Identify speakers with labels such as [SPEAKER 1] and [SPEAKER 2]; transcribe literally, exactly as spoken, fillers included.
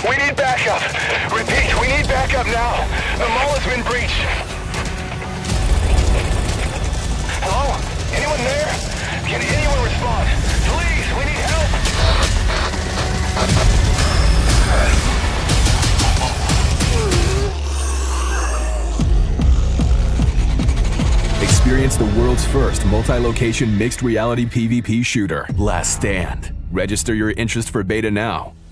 [SPEAKER 1] We need backup. Repeat, we need backup now. The mall has been breached. Hello? Anyone there? Can anyone respond? Please, we need help.
[SPEAKER 2] Experience the world's first multi-location mixed reality PvP shooter, Last Stand. Register your interest for beta now